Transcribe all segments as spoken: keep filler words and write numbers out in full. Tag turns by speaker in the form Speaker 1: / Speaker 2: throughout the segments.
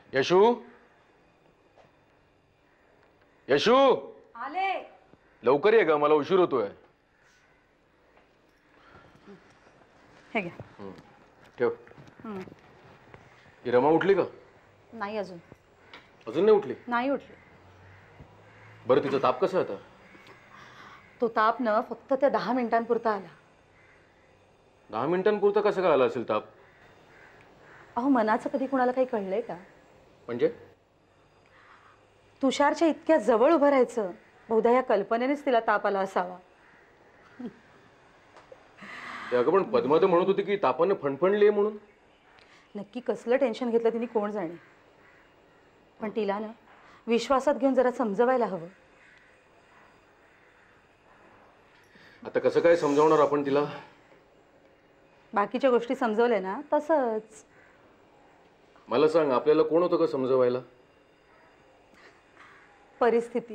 Speaker 1: यशू यशू
Speaker 2: आले.
Speaker 1: लवकर ये ग, मला उशीर होतोय.
Speaker 2: हे घ्या.
Speaker 1: ठेव. ही रमा उठली का?
Speaker 2: नाही अजून.
Speaker 1: अजून नाही उठली?
Speaker 2: नाही उठली.
Speaker 1: बरं तिचा ताप कसा आता?
Speaker 2: तो ताप न फक्त त्या दहा मिनिटांपुरता आला.
Speaker 1: दहा मिनिटांपुरता कसं काय आला असेल ताप?
Speaker 2: अहो मनाचं कधी कुणाला काही कळलंय का?
Speaker 1: म्हणजे
Speaker 2: तुषारच्या इतक्या जवळ उभं राहायचं बहुधा या कल्पनेनेच तिला ताप आला असावा.
Speaker 1: अगं पण पद्मा तर म्हणत होती की तापाने फणफणली म्हणून.
Speaker 2: नक्की कसलं टेन्शन घेतलं तिने कोण जाणे. पण तिला ना विश्वासात घेऊन जरा समजवायला हवं.
Speaker 1: आता कसं काय समजावणार आपण तिला?
Speaker 2: बाकीच्या गोष्टी समजवल्या ना तसंच.
Speaker 1: मला सांग, आपल्याला कोण होतं का समजवायला?
Speaker 2: परिस्थिती.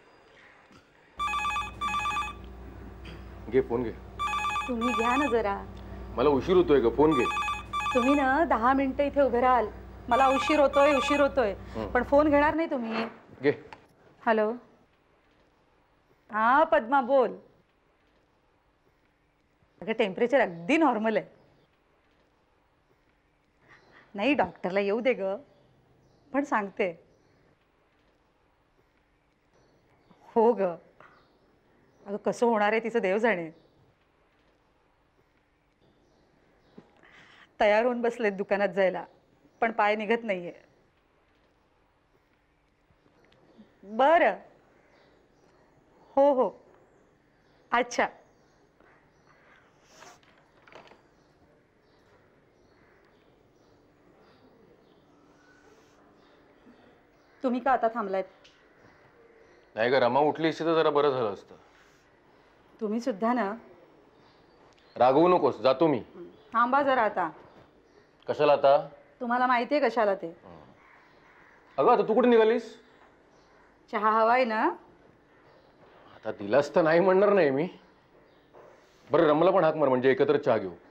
Speaker 1: घे फोन घे.
Speaker 2: तुम्ही घ्या ना जरा.
Speaker 1: मला उशीर होतोय ग, फोन घे.
Speaker 2: तुम्ही ना दहा मिनिटं इथे उभे राहाल. मला उशीर होतोय उशीर होतोय पण फोन घेणार नाही तुम्ही.
Speaker 1: घे.
Speaker 2: हॅलो. हा पद्मा बोल. अगं टेम्परेचर अगदी नॉर्मल आहे. नाही डॉक्टरला येऊ दे ग, पण सांगते. हो ग. अगं कसं होणार आहे तिचं देव जाणे. तयार होऊन बसलेत दुकानात जायला पण पाय निघत नाहीये. बरं. हो हो. अच्छा. तुम्ही का आता थांबलायत?
Speaker 1: नाही ग, रमा उठली असती तर जरा बरं झालं असतं.
Speaker 2: तुम्ही सुद्धा ना.
Speaker 1: रागवू नकोस, जातो मी.
Speaker 2: थांबा जरा आता.
Speaker 1: कशाला आता?
Speaker 2: तुम्हाला माहिती आहे कशाला ते.
Speaker 1: अगं आता तू कुठे निघालीस?
Speaker 2: चहा हवाय ना?
Speaker 1: आता दिलास तर नाही म्हणणार नाही मी. बरं रमला पण हाक मार, म्हणजे एकत्र चहा घेऊ.